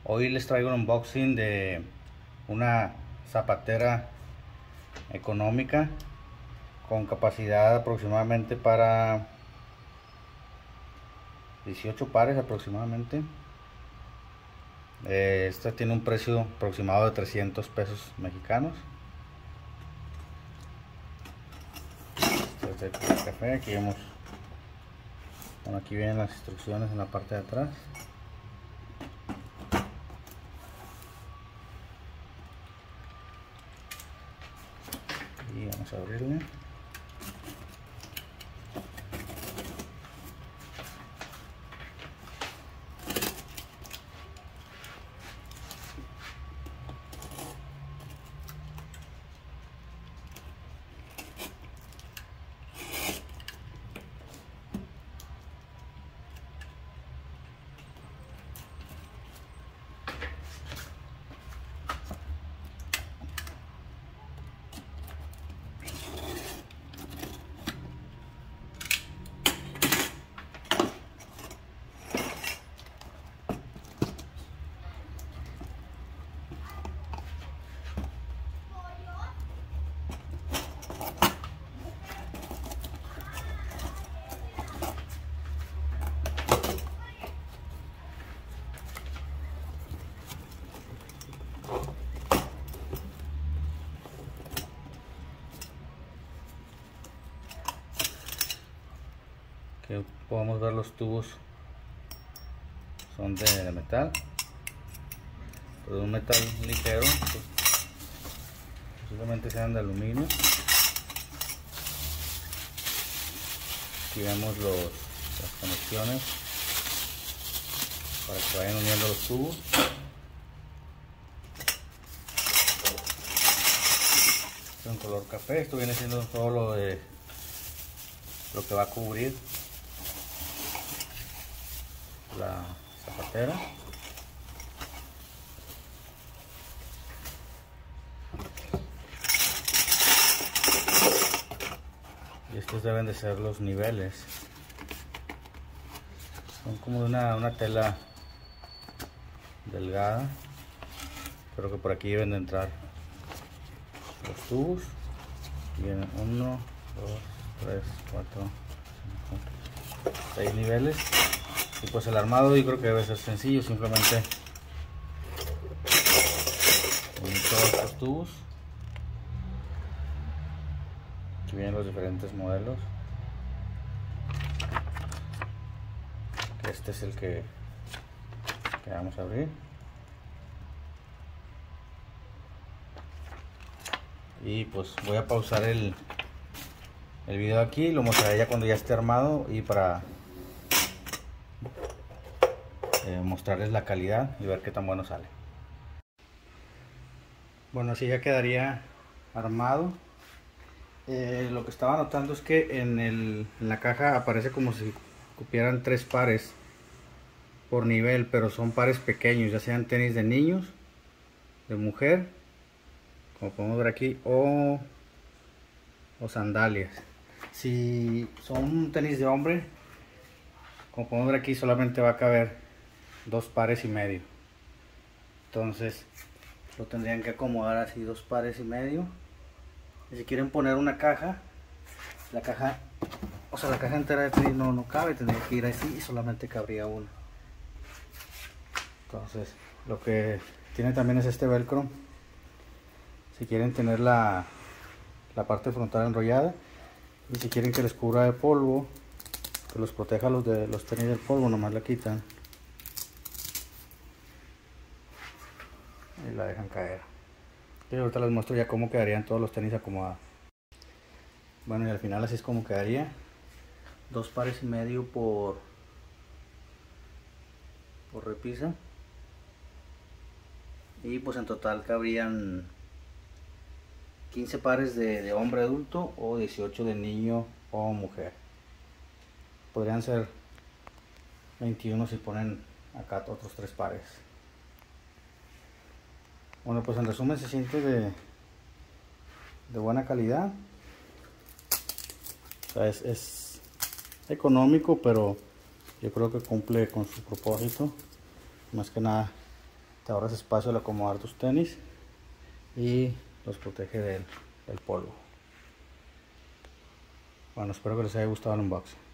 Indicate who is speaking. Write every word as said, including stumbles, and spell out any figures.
Speaker 1: Hoy les traigo un unboxing de una zapatera económica con capacidad aproximadamente para dieciocho pares aproximadamente. Esta tiene un precio aproximado de trescientos pesos mexicanos. Este es el café. Aquí vemos, bueno, aquí vienen las instrucciones en la parte de atrás. Y vamos a abrirle. Que podemos ver los tubos son de, de metal, pero de un metal ligero, pues, posiblemente sean de aluminio. Aquí vemos los, las conexiones para que vayan uniendo los tubos. Es un color café. Esto viene siendo todo lo de lo que va a cubrir la zapatera. Y estos deben de ser los niveles. Son como de una, una tela delgada. Creo que por aquí deben de entrar los tubos. Vienen uno, dos, tres, cuatro, cinco, seis niveles. Y pues el armado yo creo que debe ser sencillo, simplemente unir todos estos tubos. Aquí vienen los diferentes modelos. Este es el que, que vamos a abrir. Y pues voy a pausar el, el video aquí, lo mostraré ya cuando ya esté armado y para Eh, mostrarles la calidad y ver qué tan bueno sale. Bueno, así ya quedaría armado. Eh, lo que estaba notando es que en, el, en la caja aparece como si cupieran tres pares por nivel, pero son pares pequeños, ya sean tenis de niños, de mujer, como podemos ver aquí, o, o sandalias. Si son tenis de hombre, como podemos ver aquí, solamente va a caber dos pares y medio. Entonces lo tendrían que acomodar así, dos pares y medio. Y si quieren poner una caja, la caja, o sea, la caja entera de tenis no, no cabe, tendría que ir así y solamente cabría una. Entonces lo que tiene también es este velcro. Si quieren tener la, la parte frontal enrollada, y si quieren que les cubra de polvo, que los proteja los de los tenis del polvo, nomás la quitan y la dejan caer. Y ahorita les muestro ya cómo quedarían todos los tenis acomodados. Bueno, y al final así es como quedaría. Dos pares y medio por por repisa. Y pues en total cabrían quince pares de, de hombre adulto o dieciocho de niño o mujer. Podrían ser veintiuno si ponen acá otros tres pares. Bueno, pues en resumen se siente de, de buena calidad. O sea, es, es económico, pero yo creo que cumple con su propósito. Más que nada te ahorras espacio al acomodar tus tenis y los protege del, del polvo. Bueno, espero que les haya gustado el unboxing.